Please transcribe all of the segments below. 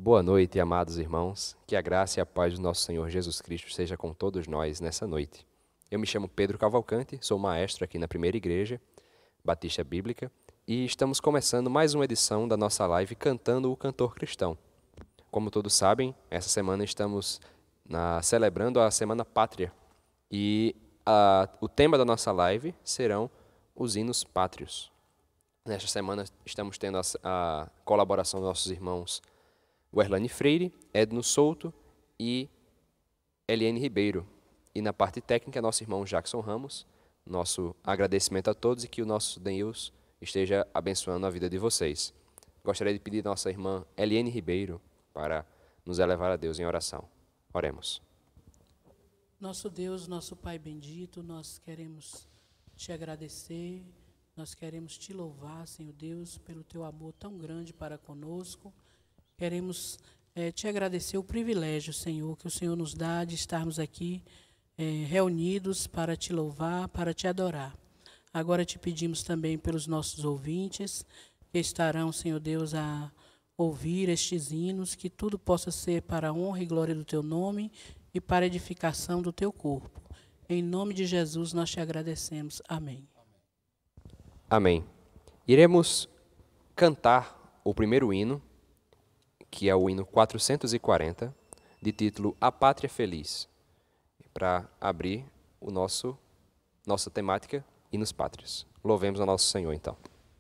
Boa noite, amados irmãos. Que a graça e a paz do nosso Senhor Jesus Cristo seja com todos nós nessa noite. Eu me chamo Pedro Cavalcante, sou maestro aqui na Primeira Igreja Batista Bíblica e estamos começando mais uma edição da nossa live Cantando o Cantor Cristão. Como todos sabem, essa semana estamos celebrando a Semana Pátria e o tema da nossa live serão os hinos pátrios. Nesta semana estamos tendo a colaboração dos nossos irmãos Werlane Freire, Edno Souto e Eliane Ribeiro. E na parte técnica, nosso irmão Jackson Ramos. Nosso agradecimento a todos e que o nosso Deus esteja abençoando a vida de vocês. Gostaria de pedir a nossa irmã Eliane Ribeiro para nos elevar a Deus em oração. Oremos. Nosso Deus, nosso Pai bendito, nós queremos te agradecer, nós queremos te louvar, Senhor Deus, pelo teu amor tão grande para conosco. Queremos te agradecer o privilégio, Senhor, que o Senhor nos dá de estarmos aqui reunidos para te louvar, para te adorar. Agora te pedimos também pelos nossos ouvintes, que estarão, Senhor Deus, a ouvir estes hinos, que tudo possa ser para a honra e glória do teu nome e para a edificação do teu corpo. Em nome de Jesus nós te agradecemos. Amém. Amém. Iremos cantar o primeiro hino, que é o hino 440, de título A Pátria Feliz, para abrir nossa temática, hinos pátrios. Louvemos ao nosso Senhor, então.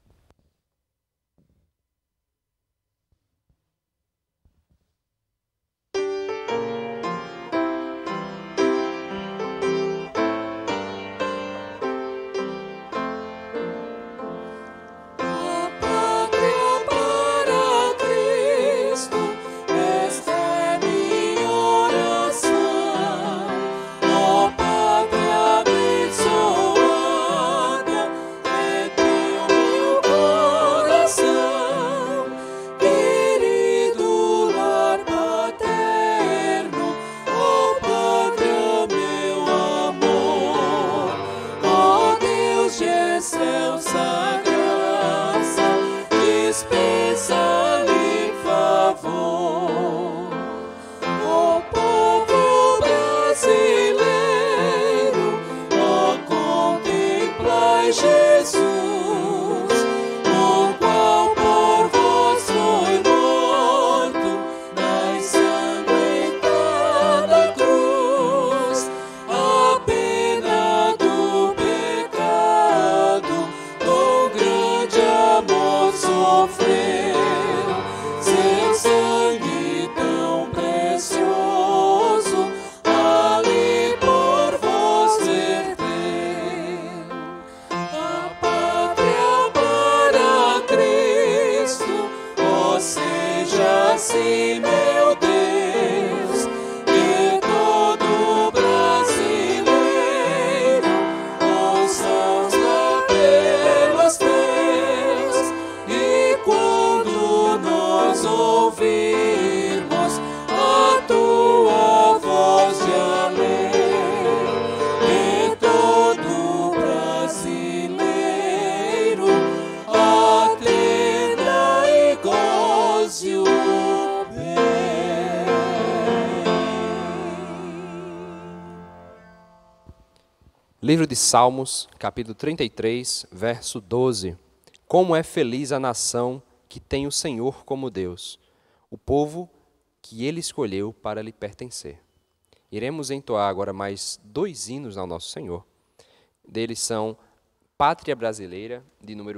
Livro de Salmos, capítulo 33, verso 12. Como é feliz a nação que tem o Senhor como Deus, o povo que Ele escolheu para lhe pertencer. Iremos entoar agora mais 2 hinos ao nosso Senhor. Deles são Pátria Brasileira, de número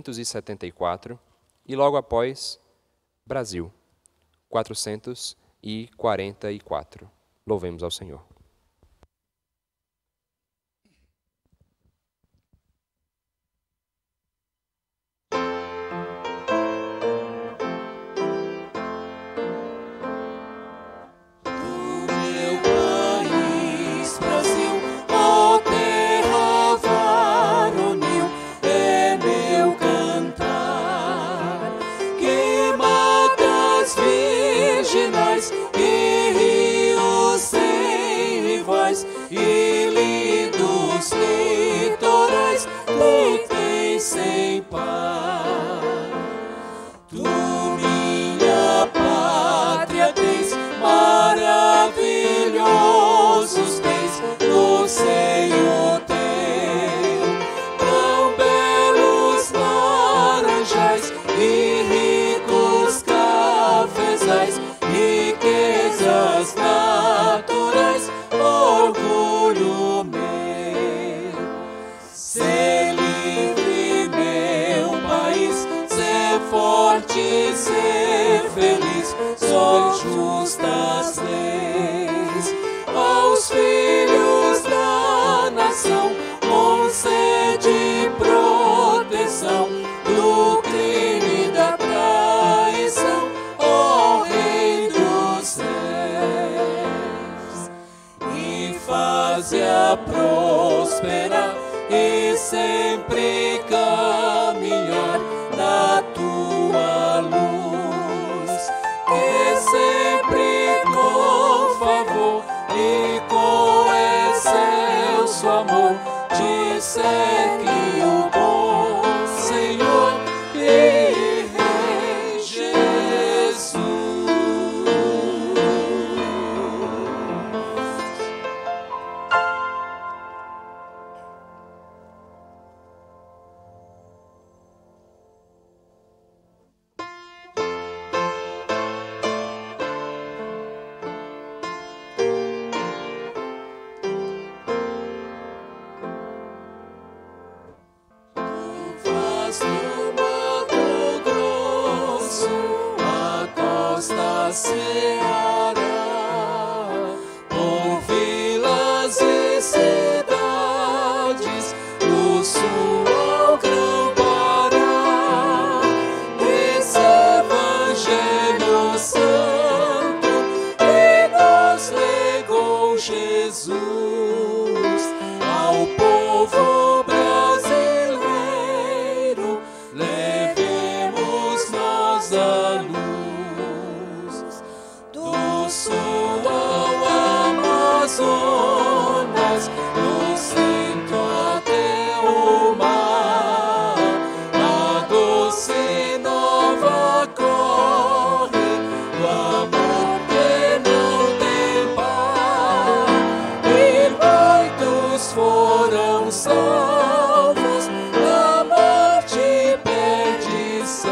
574, e logo após, Brasil, 444. Louvemos ao Senhor. Tu, minha paz. dar-te ser feliz, sois justas leis. Aos filhos da nação concede proteção do crime e da traição, ó Rei dos céus. E faze-a prosperar e sempre caminhar na tua luz, que sempre com favor e com excelso amor te segue o bom Senhor e Rei Jesus. Por vilas e cidades, do sul ao Grão-Pará, esse Evangelho Santo que nos legou Jesus ao povo brasileiro. Levemos nós a luz do sul ao Amazonas, do centro até o mar. A doce nova corre do amor que não tem par, e muitos foram salvos da morte e perdição,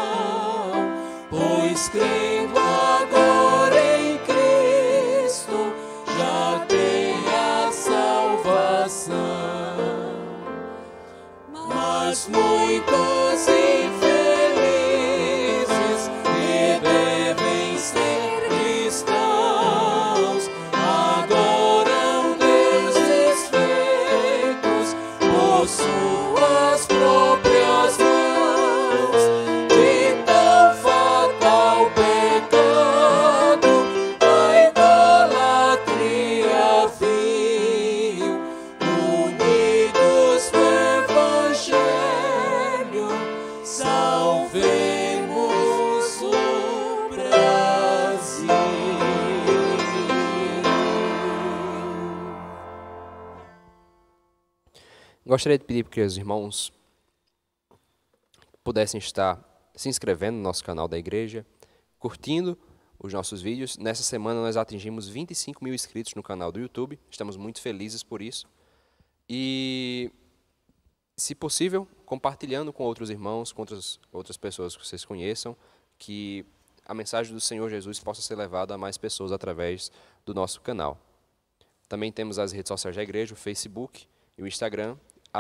pois crendo agora em Cristo já tem a salvação. Mas muitos infelizes que devem ser cristãos adoram deuses feitos por suas próprias mãos. De tão fatal pecado a idolatria vil, unidos no Evangelho, salvemos o Brasil. Gostaria de pedir que os irmãos pudessem estar se inscrevendo no nosso canal da igreja, curtindo os nossos vídeos. Nessa semana nós atingimos 25 mil inscritos no canal do YouTube, estamos muito felizes por isso. E, se possível, compartilhando com outros irmãos, com outras pessoas que vocês conheçam, que a mensagem do Senhor Jesus possa ser levada a mais pessoas através do nosso canal. Também temos as redes sociais da igreja, o Facebook e o Instagram,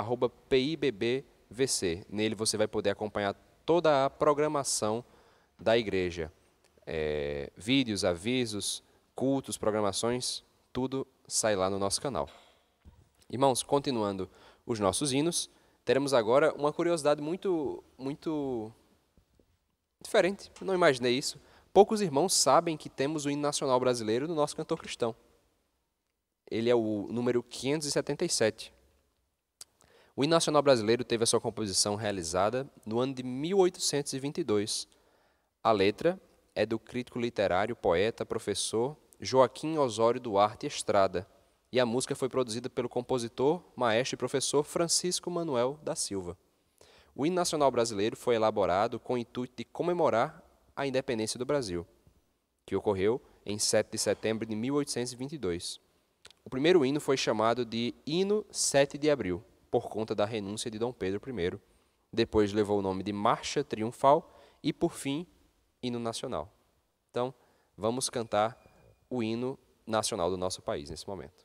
@PIBBVC. Nele você vai poder acompanhar toda a programação da igreja. Vídeos, avisos, cultos, programações, tudo sai lá no nosso canal. Irmãos, continuando os nossos hinos, teremos agora uma curiosidade muito diferente. Não imaginei isso. Poucos irmãos sabem que temos o hino nacional brasileiro no nosso cantor cristão. Ele é o número 577. O hino nacional brasileiro teve a sua composição realizada no ano de 1822. A letra é do crítico literário, poeta, professor Joaquim Osório Duarte Estrada, e a música foi produzida pelo compositor, maestro e professor Francisco Manuel da Silva. O hino nacional brasileiro foi elaborado com o intuito de comemorar a independência do Brasil, que ocorreu em 7 de setembro de 1822. O primeiro hino foi chamado de Hino 7 de Abril, por conta da renúncia de Dom Pedro I. Depois levou o nome de Marcha Triunfal e, por fim, Hino Nacional. Então, vamos cantar o hino nacional do nosso país nesse momento.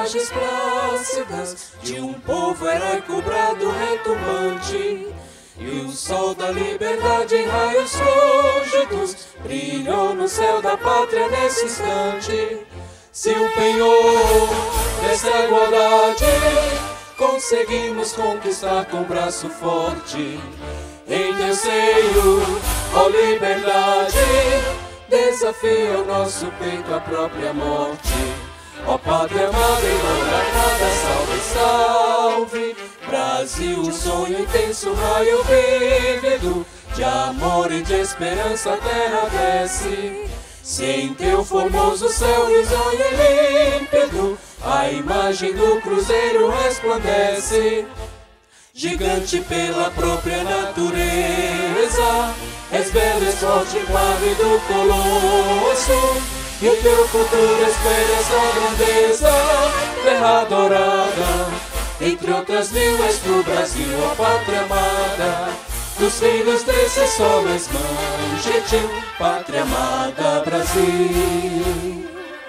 imagens plácidas de um povo heróico, brado retumbante. E o sol da liberdade em raios fúlgidos brilhou no céu da pátria nesse instante. Se o penhor dessa igualdade conseguimos conquistar com braço forte, em teu seio, ó liberdade, desafia o nosso peito à própria morte. Ó pátria amada e idolatrada, salve, salve, Brasil, um sonho intenso, raio vívido, de amor e de esperança a terra desce. Se em teu formoso céu risonho e límpido, a imagem do cruzeiro resplandece. Gigante pela própria natureza, és belo, és forte, pálido colosso, e o teu futuro espelha essa grandeza. Terra dourada, entre outras mil, és tu, Brasil, ó pátria amada. Dos filhos desse sol és mãe gentil, pátria amada, Brasil.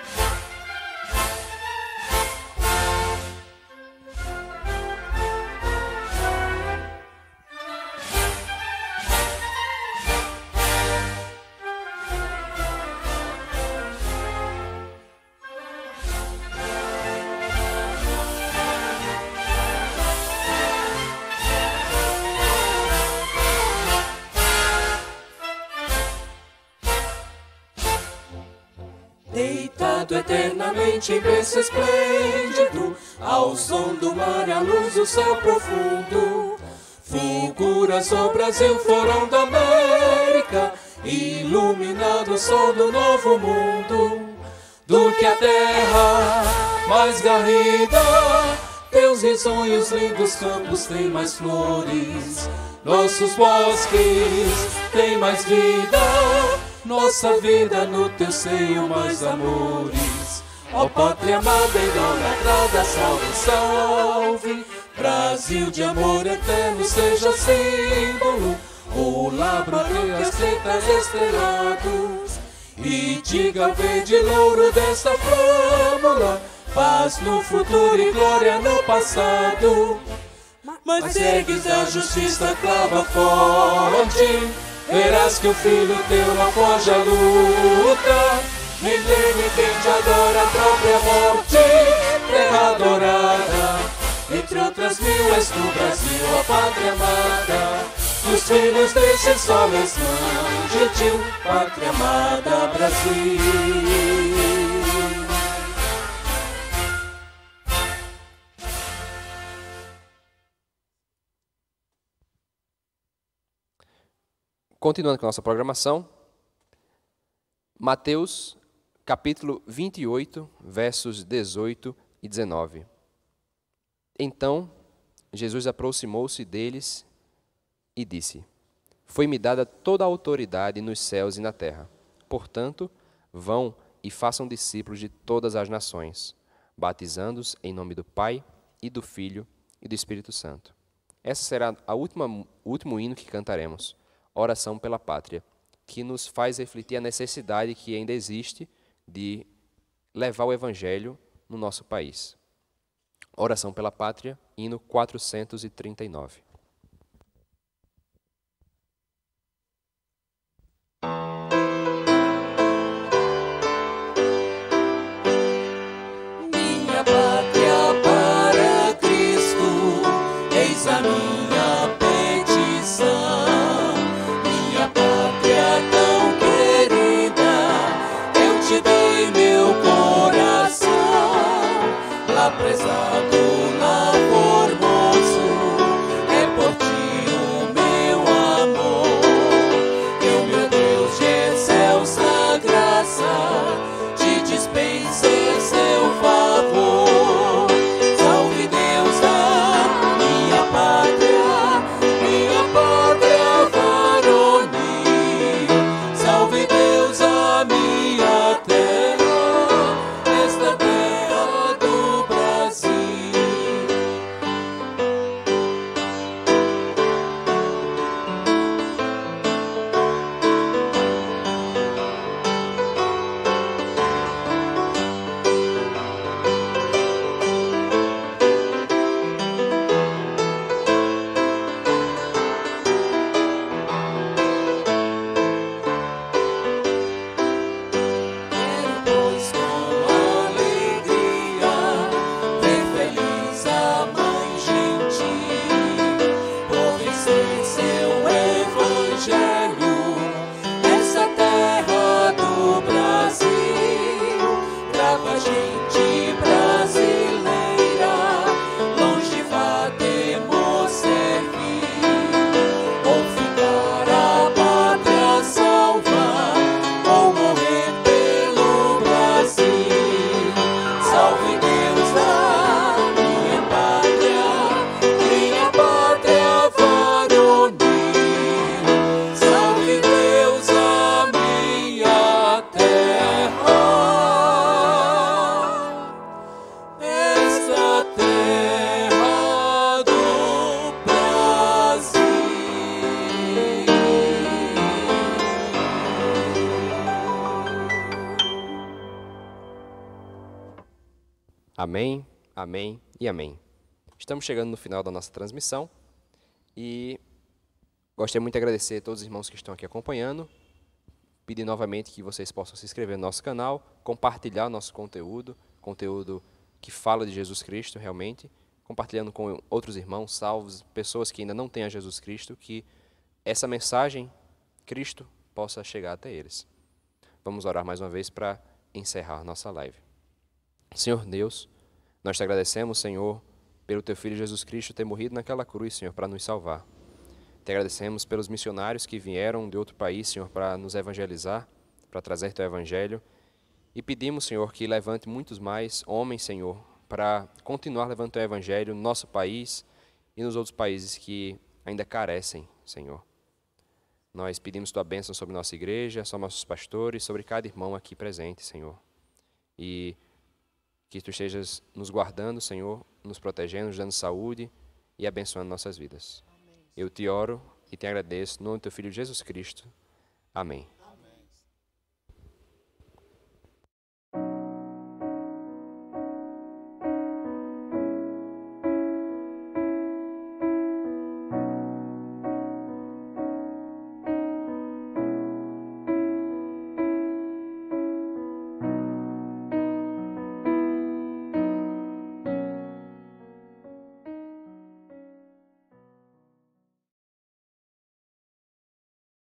Deitado eternamente em berço esplêndido, ao som do mar e à luz do céu profundo, fulgura o Brasil, forão da América, iluminado o sol do novo mundo. Do que a terra mais garrida, teus risonhos lindos campos têm mais flores, nossos bosques têm mais vida, nossa vida no teu seio mais amores. Ó pátria amada e idolatrada, salve, salve, Brasil de amor eterno seja símbolo, o labro as letras estrelados, e diga verde louro dessa flâmula, paz no futuro e glória no passado. Mas ergues a justiça, clava forte, verás que o filho teu não foge à luta. Milênio quem te adora a própria morte, terra dourada, entre outras mil és tu, Brasil, a pátria amada. Dos filhos desse sol és mãe gentil, pátria amada, Brasil. Continuando com a nossa programação, Mateus, capítulo 28, versos 18 e 19. Então, Jesus aproximou-se deles e disse: Foi-me dada toda a autoridade nos céus e na terra. Portanto, vão e façam discípulos de todas as nações, batizando-os em nome do Pai e do Filho e do Espírito Santo. Essa será o último hino que cantaremos. Oração pela pátria, que nos faz refletir a necessidade que ainda existe de levar o Evangelho no nosso país. Oração pela pátria, hino 439. Minha pátria para Cristo, eis a minha petição. Prezado lá formoso, é Amém, amém e amém. Estamos chegando no final da nossa transmissão e gostaria muito de agradecer a todos os irmãos que estão aqui acompanhando. Pedir novamente que vocês possam se inscrever no nosso canal, compartilhar o nosso conteúdo que fala de Jesus Cristo realmente, compartilhando com outros irmãos salvos, pessoas que ainda não têm a Jesus Cristo, que essa mensagem, Cristo, possa chegar até eles. Vamos orar mais uma vez para encerrar nossa live. Senhor Deus, nós te agradecemos, Senhor, pelo Teu Filho Jesus Cristo ter morrido naquela cruz, Senhor, para nos salvar. Te agradecemos pelos missionários que vieram de outro país, Senhor, para nos evangelizar, para trazer Teu Evangelho. E pedimos, Senhor, que levante muitos mais homens, Senhor, para continuar levando Teu Evangelho no nosso país e nos outros países que ainda carecem, Senhor. Nós pedimos Tua bênção sobre nossa igreja, sobre nossos pastores, sobre cada irmão aqui presente, Senhor. E que Tu estejas nos guardando, Senhor, nos protegendo, nos dando saúde e abençoando nossas vidas. Eu te oro e te agradeço no nome do Teu Filho Jesus Cristo. Amém.